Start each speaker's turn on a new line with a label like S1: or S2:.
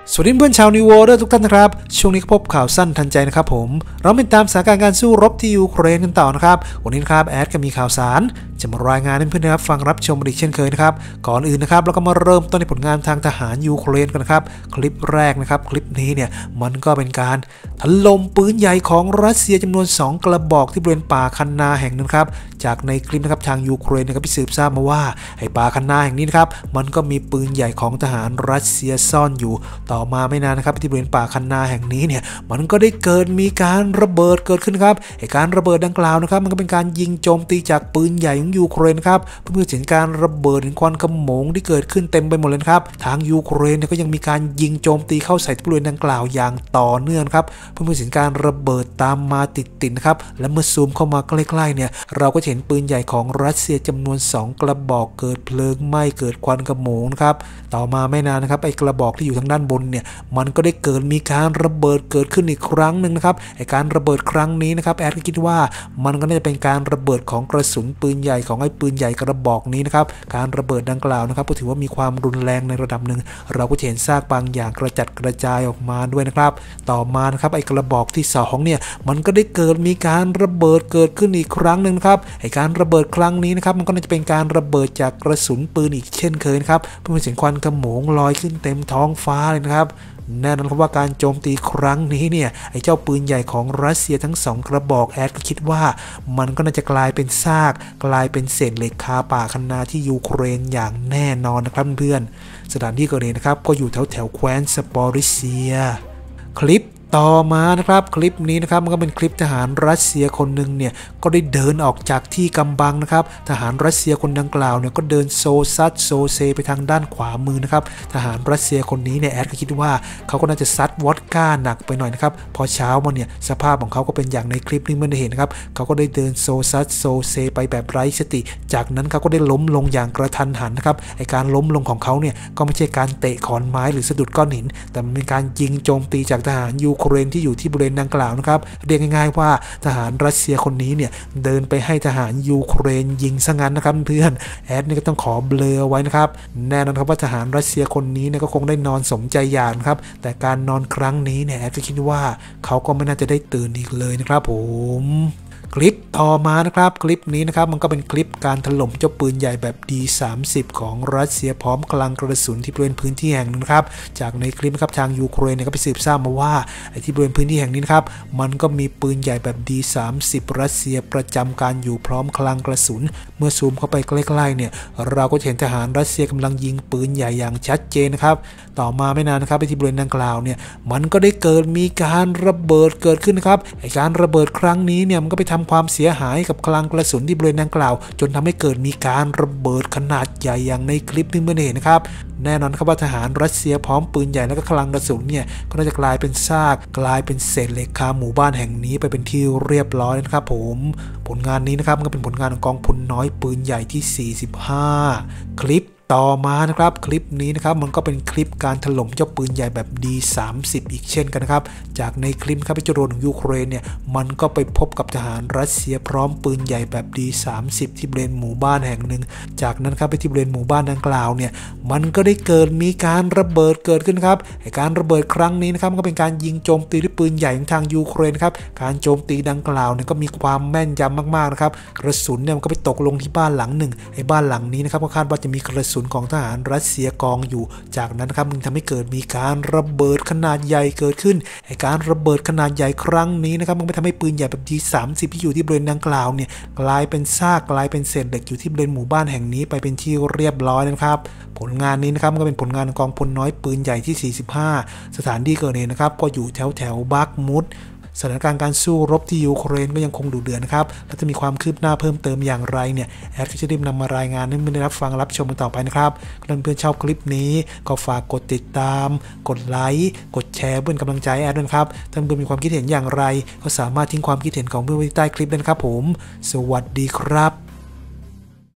S1: สวัสดีเพื่อนชาวนิวโวเดอร์ทุกท่านนะครับช่วงนี้ก็พบข่าวสั้นทันใจนะครับผมเราไปตามสถานการณ์การสู้รบที่ยูเครนกันต่อนะครับวันนี้นะครับแอดก็มีข่าวสารจะมารายงานให้เพื่อนๆฟังรับชมอีกเช่นเคยนะครับก่อนอื่นนะครับเราก็มาเริ่มต้นในผลงานทางทหารยูเครนกันนะครับคลิปแรกนะครับคลิปนี้เนี่ยมันก็เป็นการถล่มปืนใหญ่ของรัสเซียจำนวน2กระบอกที่บริเวณป่าคันนาแห่งนึงครับจากในคลิปนะครับทางยูเครนนะครับไปสืบทราบมาว่าไอ้ป่าคันนาแห่งนี้นะครับมันก็มีปืนใหญ่ของทหารรัสเซียซ่อนอยู่ต่อมาไม่นานนะครับที่บริเวณป่าคันนาแห่งนี้เนี่ยมันก็ได้มีการระเบิดเกิดขึ้นครับไอ้การระเบิดดังกล่าวนะครับมันก็เป็นการยิงโจมตีจากปืนใหญ่ของยูเครนครับเพื่อเห็นการระเบิดเห็นควันขโมงที่เกิดขึ้นเต็มไปหมดเลยครับทางยูเครนเนี่ยก็ยังมีการยิงโจมตีเข้าใส่บริเวณดังกล่าวอย่างต่อเนื่องครับเพื่อเห็นการระเบิดตามมาติดนะครับและเมื่อซูมเข้ามาใกล้ๆเนี่ยเราก็เห็นปืนใหญ่ของรัสเซียจำนวน2กระบอกเกิดเพลิงไหม้เกิดควันขโมงครับต่อมาไม่นานนะครับไอ้กระบอกที่อยู่ทางด้านบนเนี่ยมันก็ได้มีการระเบิดเกิดขึ้นอีกครั้งหนึ่งนะครับไอ้การระเบิดครั้งนี้นะครับแอดก็คิดว่ามันก็น่าจะเป็นการระเบิดของกระสุนปืนใหญ่ของไอ้ปืนใหญ่กระบอกนี้นะครับการระเบิดดังกล่าวนะครับก็ถือว่ามีความรุนแรงในระดับหนึ่งเราก็เห็นซากบางอย่างกระจัดกระจายออกมาด้วยนะครับต่อมานะครับไอ้กระบอกที่2เนี่ยมันก็ได้มีการระเบิดเกิดขึ้นอีกครั้งหนึ่งครับไอ้การระเบิดครั้งนี้นะครับมันก็น่าจะเป็นการระเบิดจากกระสุนปืนอีกเช่นเคยครับเพื่อให้เห็นควันขโมงลอยขึ้นเต็มท้องฟ้าเลยนะครับแน่นอนครับว่าการโจมตีครั้งนี้เนี่ยไอ้เจ้าปืนใหญ่ของรัสเซียทั้ง2กระบอกแอดก็คิดว่ามันก็น่าจะกลายเป็นซากกลายเป็นเศษเหล็กคาป่าคันนาที่ยูเครนอย่างแน่นอนนะครับเพื่อนสถานที่เกิดเหตุนะครับก็อยู่แถวแคว้นสปอริเซียคลิปต่อมานะครับคลิปนี้นะครับมันก็เป็นคลิปทหารรัสเซียคนหนึ่งเนี่ยก็ได้เดินออกจากที่กำบังนะครับทหารรัสเซียคนดังกล่าวเนี่ยก็เดินโซซัดโซเซไปทางด้านขวามือนะครับทหารรัสเซียคนนี้เนี่ยแอดก็คิดว่าเขาก็น่าจะซัดวอดก้าหนักไปหน่อยนะครับพอเช้ามาเนี่ยสภาพของเขาก็เป็นอย่างในคลิปนี้มันได้เห็นนะครับเขาก็ได้เดินโซซัดโซเซไปแบบไร้สติจากนั้นเขาก็ได้ล้มลงอย่างกระทันหันนะครับไอการล้มลงของเขาเนี่ยก็ไม่ใช่การเตะขอนไม้หรือสะดุดก้อนหินแต่มันเป็นการยิงโจมตีจากทหารยูเครนที่อยู่ที่บริเวณดังกล่าวนะครับเรียกง่ายๆว่าทหารรัสเซียคนนี้เนี่ยเดินไปให้ทหารยูเครนยิงซะงั้นนะครับเพื่อนแอดนี่ก็ต้องขอเบลอไว้นะครับแน่นอนครับว่าทหารรัสเซียคนนี้เนี่ยก็คงได้นอนสมใจอยากนะครับแต่การนอนครั้งนี้เนี่ยแอดก็คิดว่าเขาก็ไม่น่าจะได้ตื่นอีกเลยนะครับผมคลิปต่อมานะครับคลิปนี้นะครับมันก็เป็นคลิปการถล่มเจ้าปืนใหญ่แบบ D30 ของรัสเซียพร้อมกำลังกระสุนที่บริเวณพื้นที่แห่งนึงครับจากในคลิปนะครับทางยูเครนเนี่ยก็ไปสืบทราบมาว่าไอ้ที่บริเวณพื้นที่แห่งนี้นะครับมันก็มีปืนใหญ่แบบ D30 รัสเซียประจำการอยู่พร้อมกำลังกระสุนเมื่อซูมเข้าไปใกล้ๆเนี่ยเราก็เห็นทหารรัสเซียกำลังยิงปืนใหญ่อย่างชัดเจนนะครับต่อมาไม่นานนะครับไอ้ที่บริเวณดังกล่าวเนี่ยมันก็ได้มีการระเบิดเกิดขึ้นนะครับไอ้การระเบิดครั้งนี้เนี่ยมันก็ไปทำความเสียหายกับคลังกระสุนที่บริเวณดังกล่าวจนทำให้มีการระเบิดขนาดใหญ่อย่างในคลิปที่เมื่อเห็นนะครับแน่นอนครับว่าทหารรัสเซียพร้อมปืนใหญ่และก็คลังกระสุนเนี่ยก็น่าจะกลายเป็นซากกลายเป็นเศษเหล็กคาหมู่บ้านแห่งนี้ไปเป็นที่เรียบร้อยนะครับผมผลงานนี้นะครับมันก็เป็นผลงานของกองพลน้อยปืนใหญ่ที่45คลิปต่อมานะครับคลิปนี้นะครับมันก็เป็นคลิปการถล่มเจ้าปืนใหญ่แบบ D30 อีกเช่นกันนะครับจากในคลิปครับจรวดของยูเครนเนี่ยมันก็ไปพบกับทหารรัสเซียพร้อมปืนใหญ่แบบ D30 ที่บริเวณหมู่บ้านแห่งหนึ่งจากนั้นครับไปที่บริเวณหมู่บ้านดังกล่าวเนี่ยมันก็ได้มีการระเบิดเกิดขึ้นครับการระเบิดครั้งนี้นะครับก็เป็นการยิงโจมตีด้วยปืนใหญ่ของทางยูเครนครับการโจมตีดังกล่าวเนี่ยก็มีความแม่นยำมากๆนะครับกระสุนเนี่ยมันก็ไปตกลงที่บ้านหลังหนึ่งไอ้บ้านหลังนี้นะครับก็คาดว่าจะมีกระสุนของทหารรัสเซียกองอยู่จากนั้นครับมันทำให้มีการระเบิดขนาดใหญ่เกิดขึ้นไอ้การระเบิดขนาดใหญ่ครั้งนี้นะครับมันไปทำให้ปืนใหญ่แบบ D30 ที่อยู่ที่บริเวณดังกล่าวเนี่ยกลายเป็นซากกลายเป็นเศษเหล็กอยู่ที่บริเวณหมู่บ้านแห่งนี้ไปเป็นที่เรียบร้อยนะครับผลงานนี้นะครับก็เป็นผลงานของกองพลน้อยปืนใหญ่ที่45สถานที่เกิดเหตุนะครับก็อยู่แถวบักมุดสถานการณ์การสู้รบที่ยูเครนก็ยังคงดุเดือดนะครับและจะมีความคืบหน้าเพิ่มเติมอย่างไรเนี่ยแอดก็จะรีบนำมารายงานให้เพื่อนได้รับฟังรับชมกันต่อไปนะครับถ้าเพื่อนชอบคลิปนี้ก็ฝากกดติดตามกดไลค์กดแชร์เพื่อนกำลังใจแอดด้วยครับถ้าเพื่อนมีความคิดเห็นอย่างไรก็สามารถทิ้งความคิดเห็นของเพื่อนไว้ใต้คลิปได้นะครับผมสวัสดีครับ